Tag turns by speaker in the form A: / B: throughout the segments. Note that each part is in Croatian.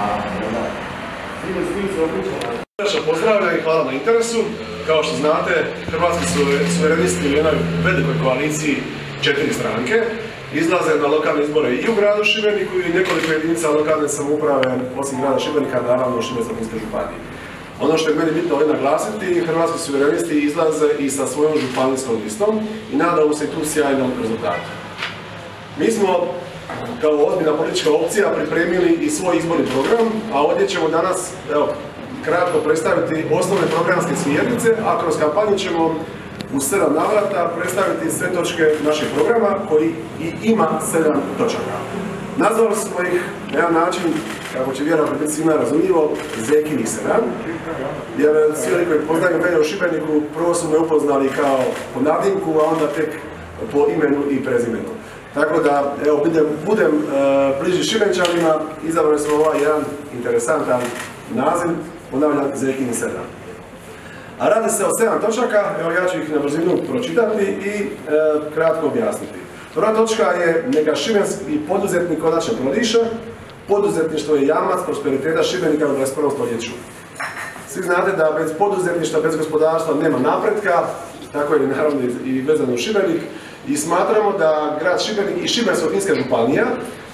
A: Pozdravljam i hvala na interesu. Kao što znate, Hrvatski suverenisti u jednoj velikoj koaliciji 4 stranke izlaze na lokalne izbore i u gradu Šibeniku i nekoliko jedinica lokalne samouprave, osim grada Šibenika, naravno u Šibensko-kninskoj županiji. Ono što je meni bitno ovdje naglasiti, Hrvatski suverenisti izlaze i sa svojom županijskom listom i nadamo se i tu sjajnom rezultatu. Mi smo kao ozbiljna politička opcija pripremili i svoj izborni program, a ovdje ćemo danas, kratko predstaviti osnovne programske smjernice, a kroz kampanju ćemo u 7 navrata predstaviti sve točke našeg programa koji i ima 7 točaka. Nazvali smo ih na jedan način, kako će vjerojatno biti svima razumljivo, Zekinih 7, jer svi oni koji poznaju mene u Šibeniku prvo su me upoznali kao po nadimku, a onda tek po imenu i prezimenu. Tako da, evo, budem bliži Šibenčanima, izabrali smo ovaj jedan interesantan naziv, ponavljam, Zekinih 7. A radi se o 7 točaka, evo ja ću ih na brzinu pročitati i kratko objasniti. Prva točka je neka šibenski poduzetnik konačno prodiše, poduzetništvo je jamac prosperiteta Šibenika u 21. stoljeću. Svi znate da bez poduzetništva, bez gospodarstva nema napretka, tako je naravno i vezano u Šibenik, i smatramo da grad Šibenik i Šibensko-kninska županija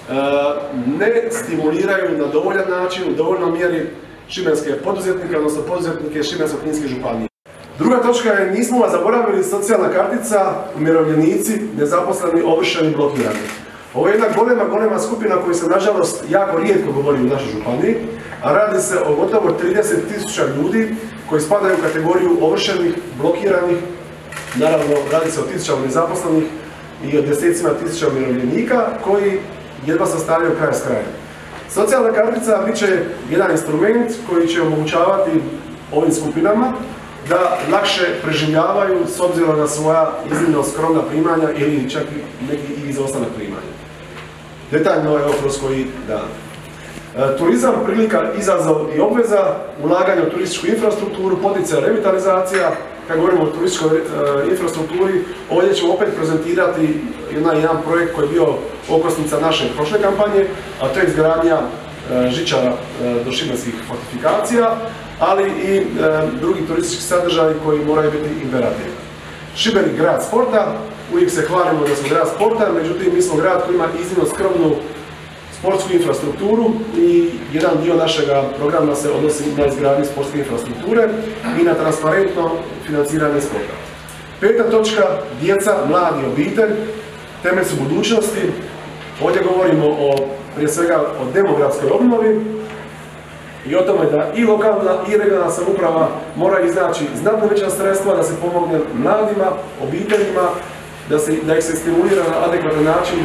A: ne stimuliraju na dovoljan način, u dovoljnoj mjeri šibenske poduzetnike, odnosno poduzetnike Šibensko-kninske županije. Druga točka je, nismo vas zaboravili, socijalna kartica, umirovljenici, nezaposleni, ovršeni, blokirani. Ovo je jedna golema skupina koju se nažalost jako rijetko govori u našoj županiji, a radi se o gotovo 30.000 ljudi koji spadaju u kategoriju ovršenih, blokiranih. Naravno, radi se o tisućama nezaposlenih i o desecima tisuća umirovljenika koji jedva sastavljaju kraj s krajem. Socijalna kartica bit će jedan instrument koji će omogućavati ovim skupinama da lakše preživljavaju s obzirom na svoja iznimno skromna primanja ili čak neki i izostanak primanja. Detaljno je ovo kroz koji dan. Turizam, prilika, izazov i obveza, ulaganje u turističku infrastrukturu, poticaj revitalizacija. Kad govorimo o turističkoj infrastrukturi, ovdje ćemo opet prezentirati jedan projekt koji je bio okosnica naše prošle kampanje, a to je izgradnja žičara do šibenskih fortifikacija, ali i drugi turistički sadržaji koji moraju biti imperativ. Šibenik, grad sporta, uvijek se hvalimo da smo grad sporta, međutim mi smo grad koji ima iznimno skromnu sportsku infrastrukturu i jedan dio našega programa se odnosi na izgradnju sportske infrastrukture i na transparentno financiranje sporta. Peta točka, djeca, mladi, obitelj, temelj su budućnosti. Ovdje govorimo prije svega o demografskoj obnovi i o tome da i lokalna i regionalna samouprava mora iznaći znatno veća sredstva da se pomogne mladima, obiteljima, da ih se stimulira na adekvatan način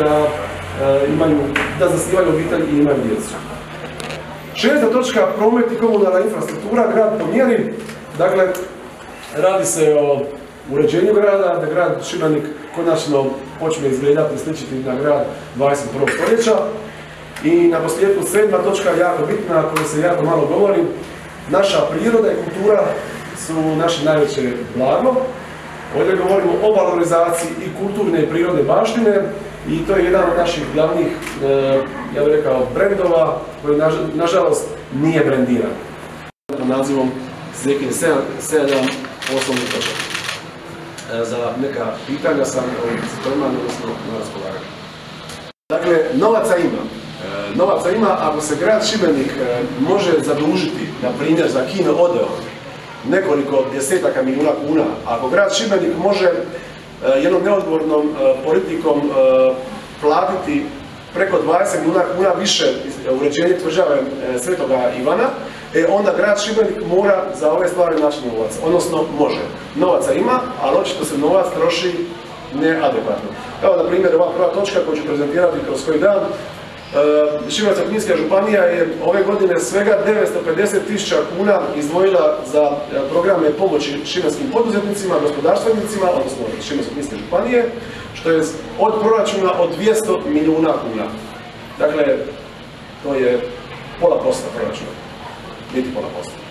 A: da zasnivaju obitelj i imaju djecu. Šesta točka, promet i komunalna infrastruktura, grad po mjeri. Dakle, radi se o uređenju grada, da grad Šibenik konačno počne izgledati i sličiti na grad 21. stoljeća. I na posljedku 7. točka, jako bitna, o kojoj se jako malo govori. Naša priroda i kultura su naše najveće blago. Ovdje govorimo o valorizaciji i kulturne i prirodne baštine i to je jedan od naših glavnih, ja bih rekao, brendova koji nažalost nije brendiran. Nazivom Zekinih 7 osnovnih točaka. Za neka pitanja sam spremno, odnosno na raspolaganju. Dakle, novaca ima ako se grad Šibenik može zadužiti, na primjer za kino Odeo, nekoliko desetaka milijuna kuna. Ako grad Šibenik može jednom neodgovornom politikom platiti preko 20 milijuna kuna više uređenje tvrđave Svetoga Ivana, onda grad Šibenik mora za ove stvari naći novac, odnosno može. Novaca ima, ali očito se novac troši neadekvatno. Evo, na primjer, ova prva točka koju ću prezentirati kroz koji dan. Šibensko-kninska županija je ove godine svega 950.000 kuna izdvojila za programe pomoći šibenskim poduzetnicima, gospodarstvenicima, odnosno Šibensko-kninske županije, što je od proračuna od 200 milijuna kuna. Dakle, to je pola posto proračuna, niti pola posto.